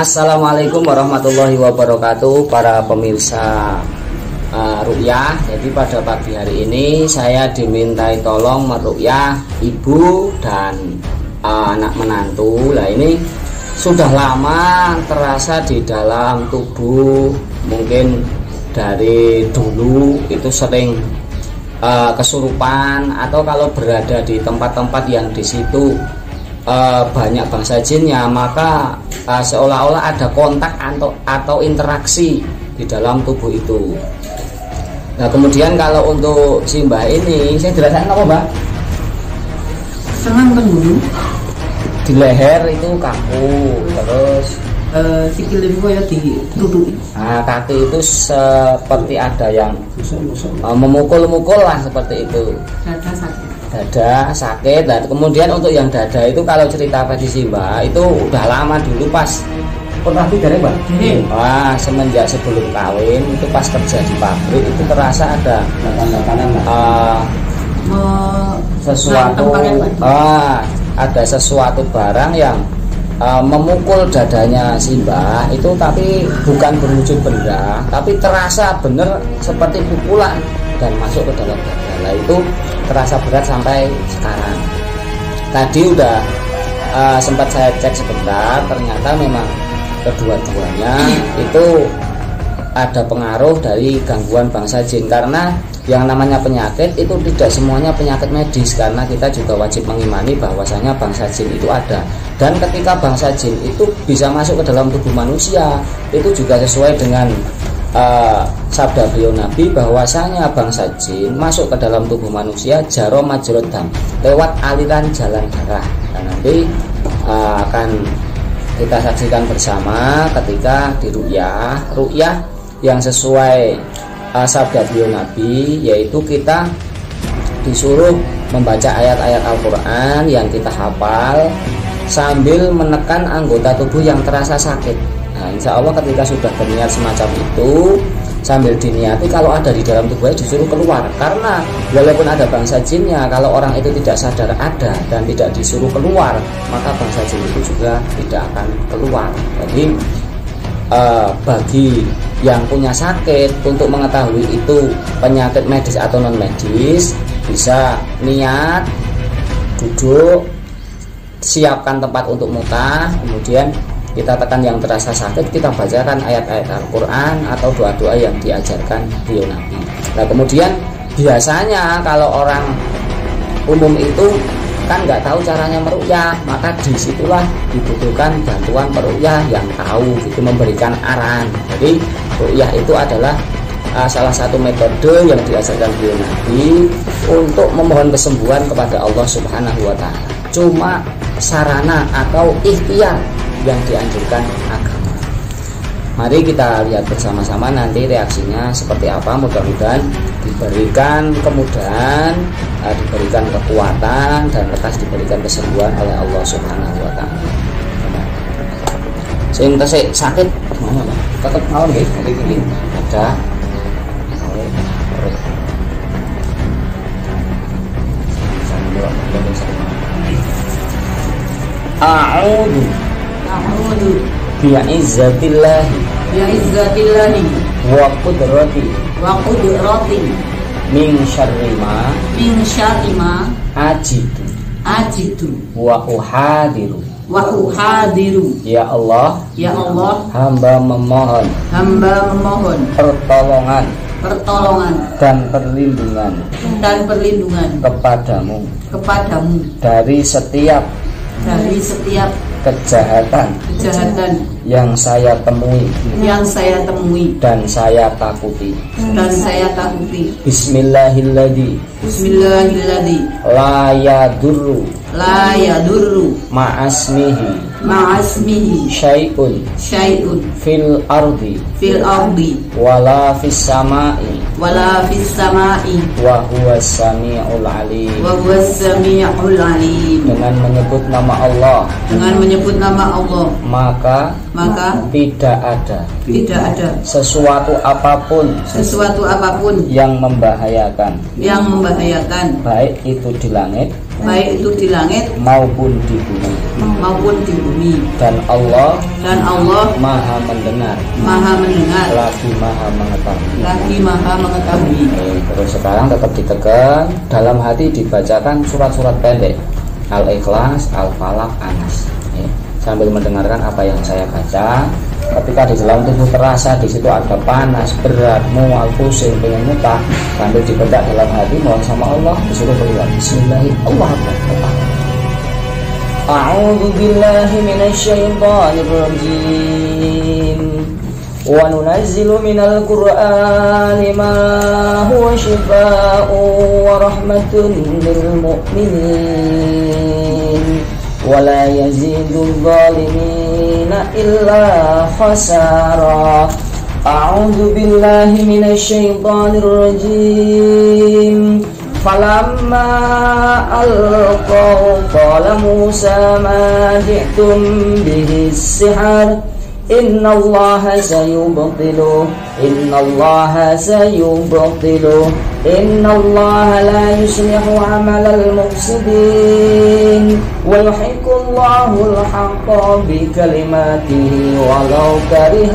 Assalamualaikum warahmatullahi wabarakatuh para pemirsa ruqyah. Jadi pada pagi hari ini saya dimintai tolong meruqyah ibu dan anak menantu. Nah ini sudah lama terasa di dalam tubuh, mungkin dari dulu itu sering kesurupan, atau kalau berada di tempat-tempat yang di situ banyak bangsa jinnya, maka seolah-olah ada kontak atau interaksi di dalam tubuh itu. Nah kemudian kalau untuk si mbak ini, saya dirasakan apa mbak? Senang kan dulu Di leher itu kaku, terus sikil ibu ya ditutupi. Nah kaki itu seperti ada yang memukul-mukul lah, seperti itu. Dada sakit. Dan kemudian untuk yang dada itu, kalau cerita prediksi mbak itu udah lama dulu pas pernah dari mbak. Wah, semenjak sebelum kawin itu pas kerja di pabrik itu terasa ada sesuatu, ada sesuatu barang yang memukul dadanya si mbak itu, tapi bukan berwujud benda, tapi terasa bener seperti pukulan dan masuk ke dalam dada. Nah itu terasa berat sampai sekarang. Tadi udah sempat saya cek sebentar, ternyata memang kedua-duanya itu ada pengaruh dari gangguan bangsa jin. Karena yang namanya penyakit itu tidak semuanya penyakit medis, karena kita juga wajib mengimani bahwasanya bangsa jin itu ada. Dan ketika bangsa jin itu bisa masuk ke dalam tubuh manusia, itu juga sesuai dengan sabda beliau Nabi bahwasanya bangsa jin masuk ke dalam tubuh manusia jaro majrod dam, lewat aliran jalan darah. Dan nanti akan kita saksikan bersama ketika di ruqyah yang sesuai sabda beliau Nabi, yaitu kita disuruh membaca ayat-ayat Al-Quran yang kita hafal sambil menekan anggota tubuh yang terasa sakit. Nah insya Allah ketika sudah berniat semacam itu, sambil diniati kalau ada di dalam tubuhnya disuruh keluar. Karena walaupun ada bangsa jinnya, kalau orang itu tidak sadar ada dan tidak disuruh keluar, maka bangsa jin itu juga tidak akan keluar. Jadi bagi yang punya sakit, untuk mengetahui itu penyakit medis atau non medis, bisa niat, duduk, siapkan tempat untuk muntah, kemudian kita tekan yang terasa sakit, kita bacakan ayat-ayat Al-Quran atau doa-doa yang diajarkan beliau Nabi. Nah kemudian biasanya kalau orang umum itu kan nggak tahu caranya meruqyah, maka disitulah dibutuhkan bantuan peruqyah yang tahu, gitu, memberikan arahan. Jadi ruqyah itu adalah salah satu metode yang diajarkan beliau Nabi untuk memohon kesembuhan kepada Allah Subhanahu wa Ta'ala. Cuma sarana atau ikhtiar yang dianjurkan agama. Mari kita lihat bersama-sama nanti reaksinya seperti apa. Mudah-mudahan diberikan kemudahan, diberikan kekuatan, dan lekas diberikan kesembuhan oleh Allah Subhanahu wa Ta'ala. Sing tesih sakit gimana Pak? Tetap mau nggih, gini ada. A'udzu bi'izzatillahi wa qudrati min syarri ma ajidu wa uhadiru. Ya Allah, hamba memohon pertolongan dan perlindungan kepadamu dari setiap kejahatan yang saya temui dan saya takuti. Bismillahilladzi la yadurru ma'asmihi syai'un fil ardi wala fis sama'i wa huwas sami'ul alim. Dengan menyebut nama Allah, maka tidak ada sesuatu apapun yang membahayakan, baik itu di langit baik itu di langit maupun di bumi. Dan Allah Maha mendengar, lagi Maha mengetahui. Terus sekarang tetap ditekan dalam hati, dibacakan surat-surat pendek, Al-Ikhlas, Al-Falaq, An-Nas, sambil mendengarkan apa yang saya baca. Ketika di dalam tubuh terasa di situ ada panas, berat, mual, pusing, pengen muntah, sambil dibedak dalam hati, mohon sama Allah, disuruh keluar. Bismillahirrahmanirrahim. A'udzu billahi minasyaitonir rajim. Wa nunazzilu minal qur'ani ma huwa shifaa'un wa rahmatun lil mu'minin. ولا يزيد الظالمين إلا خسارا. أعوذ بالله من الشيطان الرجيم. فلما ألقوا قال موسى ما جئتم به السحر إن الله سيبطله إن الله لا يصلح عمل المفسدين ويحق الله الحق بكلماته ولو كره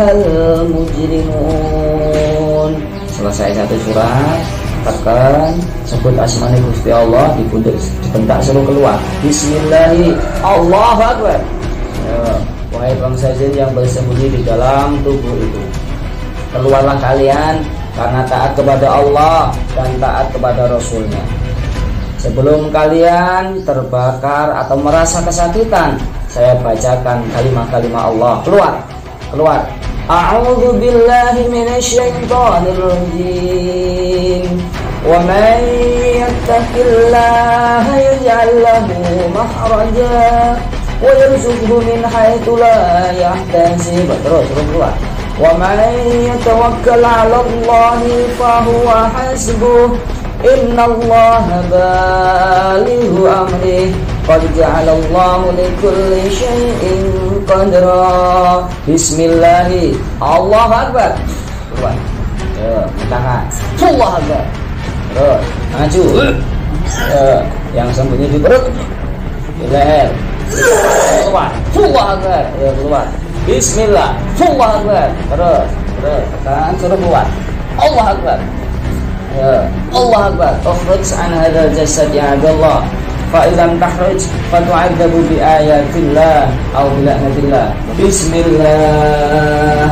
المجرمون. Selesai satu surat, tekan, sebut asmani Gusti Allah, dibentak suruh keluar. Bismillahirrahmanirrahim. Allahu Akbar. Wahai bangsa jin yang bersembunyi di dalam tubuh itu, keluarlah kalian karena taat kepada Allah dan taat kepada Rasulnya. Sebelum kalian terbakar atau merasa kesakitan, saya bacakan kalimat-kalimat Allah. Keluar. A'udzu billahi minasyaitonir rajim. Wa man yattaqillaha yaj'al lahu makhraja wa yarzuqhu min haitsu la yahtasib. Terus keluar. Wa man yatawakkal 'ala Allahi fa huwa hasbuh. Innallaha balighu amrih. Qad ja'ala Allahu likulli syai'in qadra. Bismillah. Allahu Akbar. Keluar. Tangan. Allahu Akbar. Terus maju. Yang sembunyi di perut, di leher. Keluar. Allahu Akbar. Keluar. Bismillah. Allahu Akbar. Terus tekan suruh keluar. Allahu Akbar. Allah Akbar. Ukhruj an hadzal jasad ya Abdullah. Fa illam takhruj fatu'adzabu bi ayatillah aw bi la'natillah. Bismillah.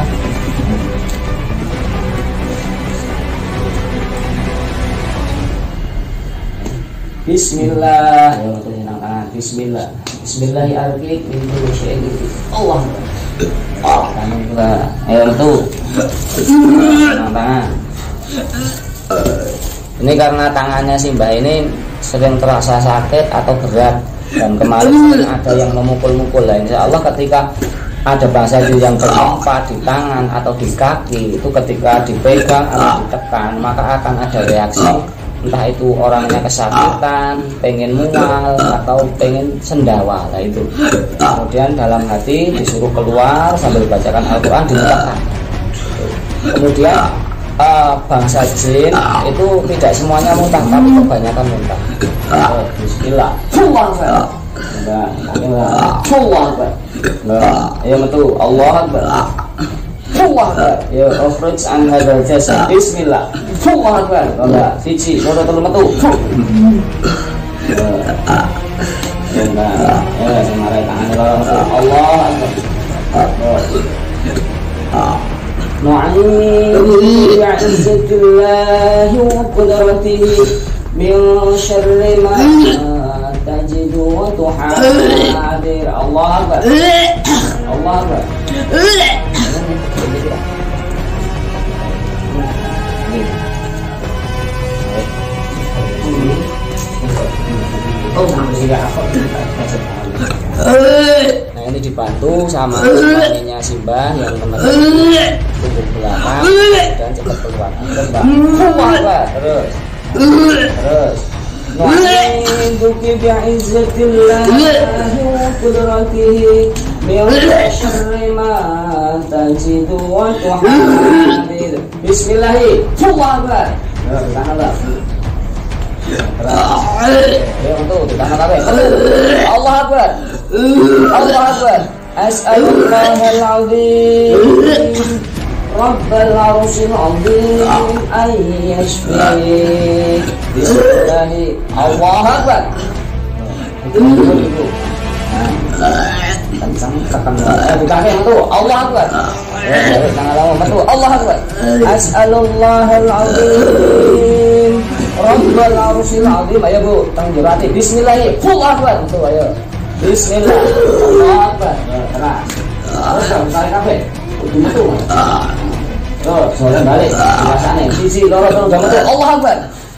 Bismillah. Bismillah. Bismillahirrahmanirrahim. Allah Akbar. Ayo tuh. Tangan. Ini karena tangannya si Mbak ini sering terasa sakit atau berat, dan kemarin ada yang memukul-mukul. Insya Allah ketika ada bangsa yang bertempat di tangan atau di kaki, itu ketika dipegang atau ditekan maka akan ada reaksi, entah itu orangnya kesakitan, pengen mual atau pengen sendawa. Nah itu kemudian dalam hati disuruh keluar sambil bacakan Al-Quran, dimuntahkan. Kemudian bangsa jin itu tidak semuanya muntah, tapi kebanyakan muntah. Bismillah. Allah Akbar. Ya betul. Allah Akbar. Allah Akbar. Ya ukhruj an hadzal jasad. Bismillah. Allah Akbar. Allah siji loro telu metu. Ya semare tangan loro metu. Allah Akbar. Nu'ayyidu bi'izzatillahi wa qudratihi min syarri ma tajidu wa tuhadir. Allah Akbar. Allah Akbar. Nah ini dibantu sama suaminya Simbah yang teman-teman tunggu belakang dan cepat keluar. Terus Nu'ayyiduki bi'izzatillahi wa qudratihi min syarri ma tajidu wa tuhadir. Bismillahirrahmanirrahim. Allah Akbar. Ayo untuk ditambah kabeh. Allah Akbar. Allah Akbar. As'alullahal azim. Rabbal arsyil azim ay yashfi. Bismillah. Allah Akbar. Kencang tekan. Bukan itu. Allah Akbar. Jangan lama betul. Allah Akbar. As'alullahal azim. Rabbal arsyil azim. Ayo Bu, tanggung hati. Bismillah. Allah Akbar. Betul ayo. Bismillah. Allah Akbar. Keras. Terus tarik kabeh. Betul. Terus soalnya balik. Biasane sisi loro terus betul. Allah Akbar.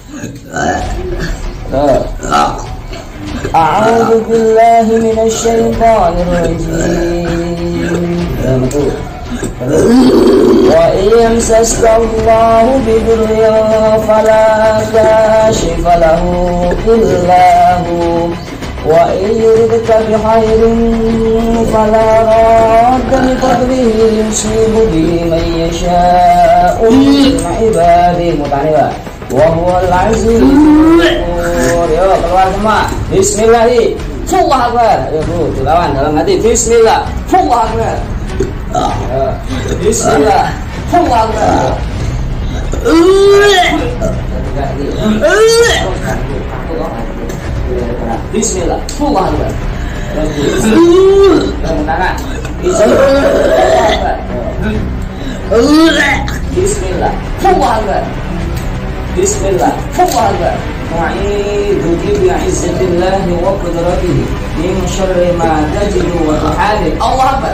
Terus. A'udzu billahi minasy syaithanir rajim. Betul. Wa yamsaskallahu bidurrin fala kashifa lahu illa hu wa yuridka bihairin fala radda li fadlihi yusibu bihi man yasha'u min ibadihi mutaniwa wa huwal azizul ghafur. Yo keluar semua. Bismillah. Allah Akbar. Ayo Bu, dilawan dalam hati. Bismillah. Allah Akbar. Bismillah. Allah Akbar. Bismillah. Allah Akbar. Bismillah. Allah Akbar. Bismillah. Allah Akbar. Wa'idhu bi'izzatillahi wa qudratihi min syarri ma tajidu wa tuhadir. Allah Akbar.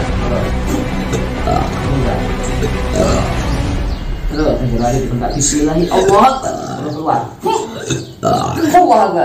Terus kembali ke tempat Bismillah. Allah Akbar. Terus keluar. Allah Akbar.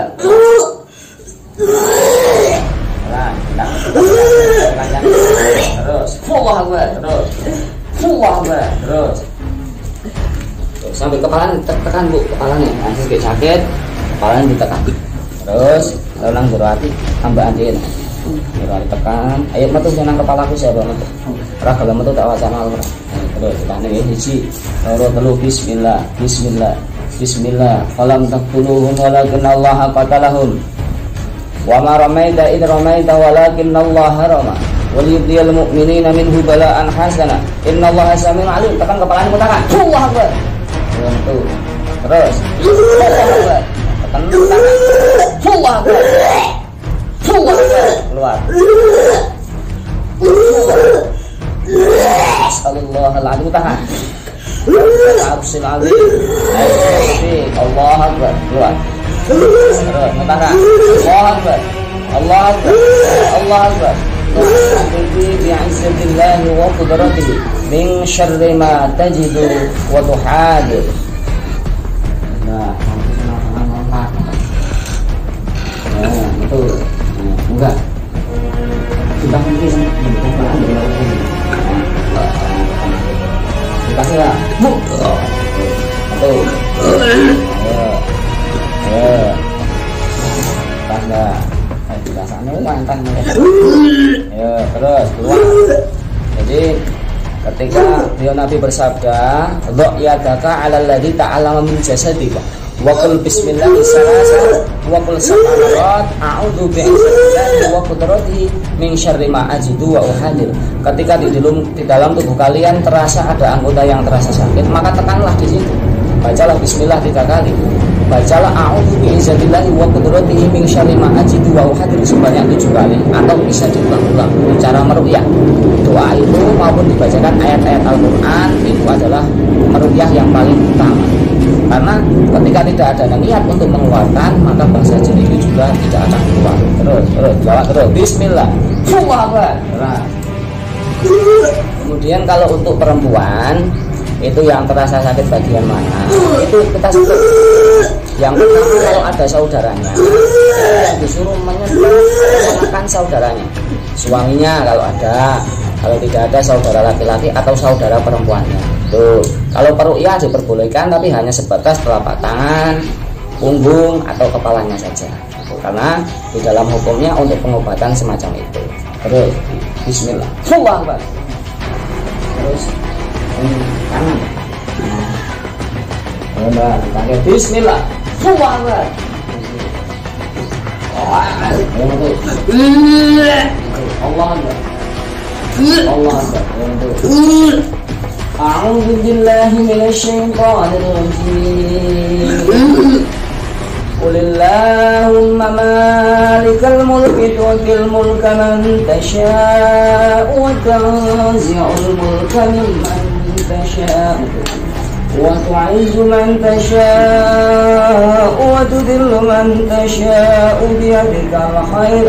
Terus Allah Akbar. Terus Allah Akbar. Terus sampai kepala tekan Bu, kepalanya nanti sedikit sakit, kepalanya ditekan. Terus ulang berarti tambah antin. Berarti tekan. Ayo metu senang kepalaku siapa metu. Ora kalau metu tak wacana ora. Terus tekan iki hiji, loro telu bismillah, bismillah, bismillah. Falam taqtuluhum walakin Allah qatalahum. Wa ma ramaita id ramaita walakin Allah rama. Wal yubdiyal mu'minina minhu bala'an hasana. Innallaha samii'un 'alim. Tekan kepalanya tekan. Allah Akbar. Tuh. Terus Allah tekan tangan. Allah Akbar. Allah Akbar. Keluar. Assalamualaikum alazim tahan. Arsyil azim. Allah Akbar. Keluar. Terus tahan. Allah Akbar. Allah Akbar. Allah Akbar. Bi'izzatillahi wa qudratihi min syarri ma tajidu wa tuhadir. Nah, itu enggak. Sudah mungkin dikasih ya. Bu. Tuh. Tanda. Biasanya mantan. Ya, terus keluar. Jadi ketika beliau Nabi bersabda, "Dha' yadaka 'alal ladzi ta'allama min jasadika wa qul bismillah salasa wa qul sab'at a'udzu bi'izzatillahi wa qudratihi min syarri ma ajidu wa uhadir." Ketika di dalam tubuh kalian terasa ada anggota yang terasa sakit, maka tekanlah di situ. Bacalah bismillah 3 kali. Bacalah a'udzu bi'izzatillahi wa qudratihi min syarri ma ajidu wa uhadir sebanyak 7 kali, atau bisa diulang-ulang. Cara meruqyah doa itu maupun dibacakan ayat-ayat Al-Qur'an itu adalah meruqyah yang paling utama. Karena ketika tidak ada niat untuk mengeluarkan, maka bahasa jin itu juga tidak akan keluar. Terus jawab terus bismillah. Allah Akbar. Nah. Kemudian kalau untuk perempuan itu yang terasa sakit bagian mana, itu kita sebut. Yang pertama, kalau ada saudaranya, disuruh menyelamatkan saudaranya, suaminya kalau ada. Kalau tidak ada, saudara laki-laki atau saudara perempuannya. Tuh, kalau peruqyah diperbolehkan, tapi hanya sebatas telapak tangan, punggung atau kepalanya saja. Karena di dalam hukumnya untuk pengobatan semacam itu. Terus bismillah. Allah Akbar. Terus kanan. Nah, pakai bismillah. Allah Akbar. Allah Akbar. Allah Akbar. A'udzu billahi minasy syaithanir rajim. Qulillahumma malikal mulki tu'til mulka man tasha'u wa tanzi'ul mulka mimman tasha'u wa tu'izzu man tasha'u wa tudhillu man tasha'u biyadikal khair.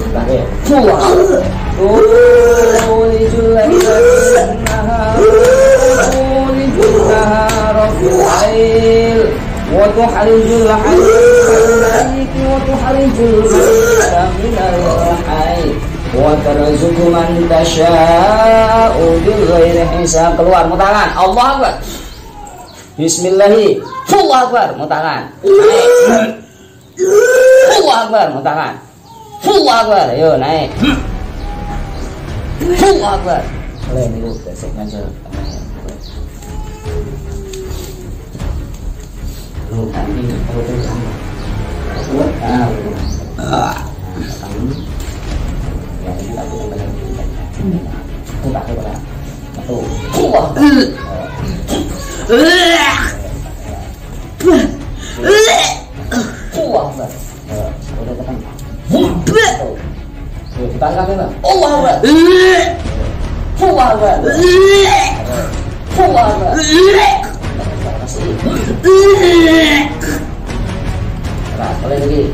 Tulijul laila fin nahar tulijul nahara fil lail wa tukhrijul hayya wa tukhrijul mayyita minal hayy wa tarzuqu man tasha'u bighairi hisab. Keluar mutangan. Allah Akbar. Bismillahi. Allah Akbar mutangan. Allah Akbar mutangan. Allah Akbar. Ayo naik. Allah Akbar. Boleh dulu beseknya aja. Lu tadi kalau itu sama. Buat ya ini aku tambah itu tak apa. Satu. Allah. Allah. Udah tekan. Kita angkat ya, Allah Akbar. Allah Akbar. Allah Akbar. Nah, boleh lagi.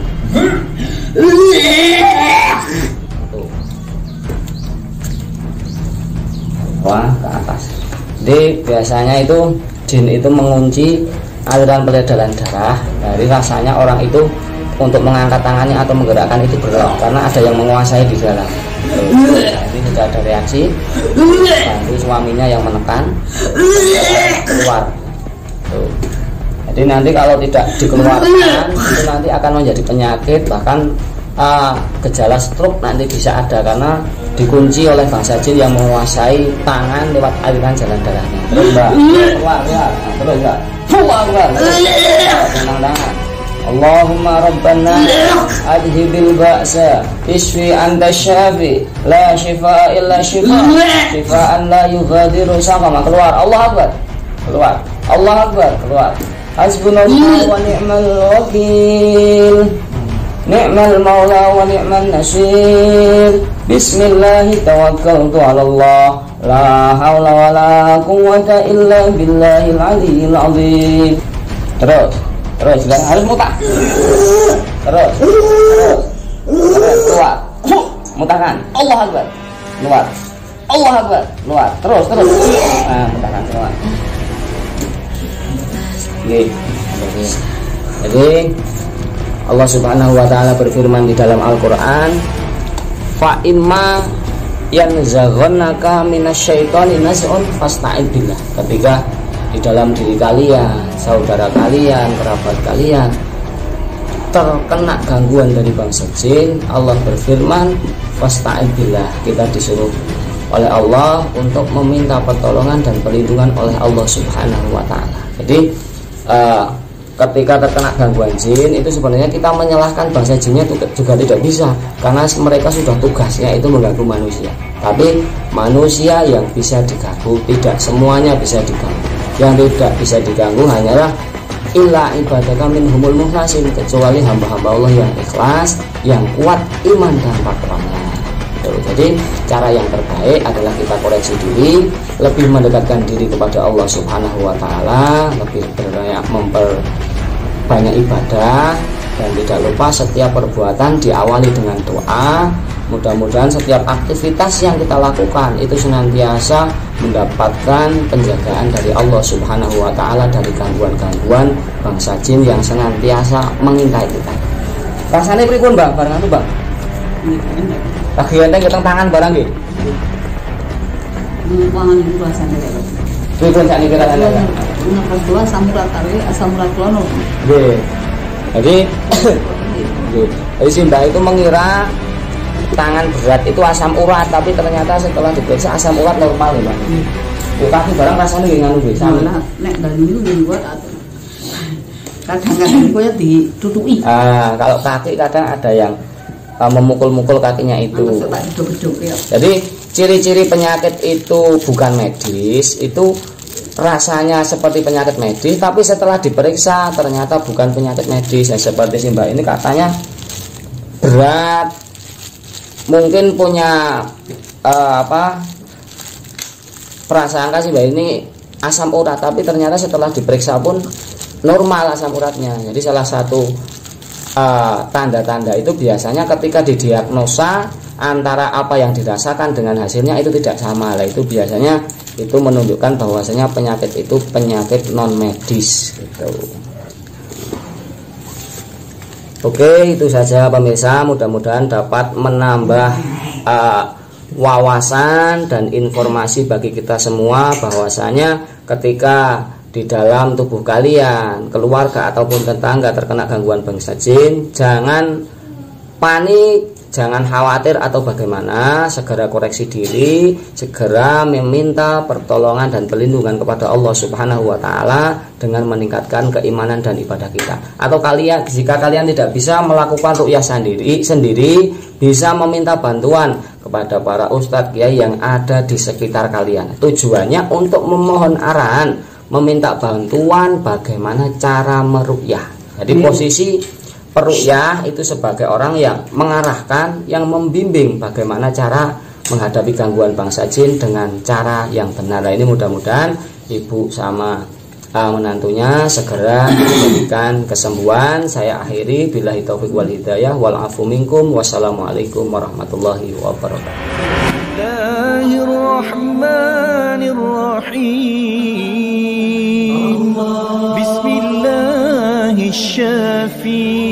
Wah, ke atas. Jadi biasanya itu jin itu mengunci aliran peredaran darah. Dari rasanya orang itu untuk mengangkat tangannya atau menggerakkan itu berat karena ada yang menguasai di dalam. Ini sudah ada reaksi. Bantu suaminya yang menekan keluar. Tuh. Jadi nanti kalau tidak dikeluarkan itu nanti akan menjadi penyakit, bahkan gejala stroke nanti bisa ada karena dikunci oleh bangsa jin yang menguasai tangan lewat aliran jalan darahnya. Terus Mbak, keluar ya, terus Mbak. Keluar Mbak. Tenang tangan. Allahumma rabbana adhibil ba'sa isfi anta syafi la shifa illa shifa shifaan la yughadiru saqama. Keluar. Allah Akbar. Keluar. Allah Akbar. Keluar. Hasbunallahu wa ni'mal wakil, ni'mal maula wa ni'man nasir. Bismillahi tawakkaltu 'ala Allah, la haula wa la quwwata illa billahil aliyyil azim. Terus harus mutak. Terus keluar. Mutakan. Allah Akbar. Keluar. Allah Akbar. Keluar. Terus. Nah, mutakan keluar. Jadi Allah Subhanahu wa taala berfirman di dalam Al-Qur'an, fa imma yanzaghannaka minasyaitani naz'un fasta'id billah. Ketika di dalam diri kalian, saudara kalian, kerabat kalian terkena gangguan dari bangsa jin, Allah berfirman fasta'id billah. Kita disuruh oleh Allah untuk meminta pertolongan dan perlindungan oleh Allah Subhanahu wa taala. Jadi ketika terkena gangguan jin itu sebenarnya kita menyalahkan bangsa jinnya juga tidak bisa, karena mereka sudah tugasnya itu mengganggu manusia. Tapi manusia yang bisa diganggu, tidak semuanya bisa diganggu. Yang tidak bisa diganggu hanyalah illa ibadaka minhumul mukhlasin, kecuali hamba-hamba Allah yang ikhlas, yang kuat iman dan takwanya. Jadi cara yang terbaik adalah kita koreksi diri, lebih mendekatkan diri kepada Allah Subhanahu wa taala, lebih memperbanyak ibadah, dan tidak lupa setiap perbuatan diawali dengan doa. Mudah-mudahan setiap aktivitas yang kita lakukan itu senantiasa mendapatkan penjagaan dari Allah Subhanahu wa taala dari gangguan-gangguan bangsa jin yang senantiasa mengintai kita. Rasanya pripun, Bang? Barang anu, Bang? Lagi enteng keteng tangan barang nggih. Pangan iku rasane kok. Pripun sakniki rasane? Nafas kula samurat kali asam urat kula no. Nggih. Jadi si Mbak itu mengira tangan berat itu asam urat, tapi ternyata setelah diperiksa asam urat normal ya, Mbak. Kaki barang rasane nggih nganu nggih. Nek dalu niku nggih buat kadang-kadang koyo ditutuki. Kalau kaki kadang ada yang memukul-mukul kakinya itu. Jadi ciri-ciri penyakit itu bukan medis, itu rasanya seperti penyakit medis, tapi setelah diperiksa ternyata bukan penyakit medis. Ya, seperti si Mbak ini katanya berat, mungkin punya prasangka sih Mbak ini asam urat, tapi ternyata setelah diperiksa pun normal asam uratnya. Jadi salah satu tanda-tanda itu biasanya ketika didiagnosa antara apa yang dirasakan dengan hasilnya itu tidak sama lah, itu biasanya itu menunjukkan bahwasanya penyakit itu penyakit non medis gitu. Oke, itu saja pemirsa, mudah-mudahan dapat menambah wawasan dan informasi bagi kita semua bahwasanya ketika di dalam tubuh kalian, keluarga ataupun tetangga terkena gangguan bangsa jin, jangan panik, jangan khawatir atau bagaimana, segera koreksi diri, segera meminta pertolongan dan perlindungan kepada Allah Subhanahu wa taala dengan meningkatkan keimanan dan ibadah kita. Atau jika kalian tidak bisa melakukan ruqyah sendiri, bisa meminta bantuan kepada para ustadz kiai yang ada di sekitar kalian. Tujuannya untuk memohon arahan, meminta bantuan bagaimana cara meruqyah. Jadi posisi peruqyah itu sebagai orang yang mengarahkan, yang membimbing bagaimana cara menghadapi gangguan bangsa jin dengan cara yang benar. Nah, ini mudah-mudahan ibu sama menantunya segera diberikan kesembuhan. Saya akhiri, billahi taufiq wal hidayah, wal afu minkum, wassalamualaikum warahmatullahi wabarakatuh. Bismillahirrahmanirrahim.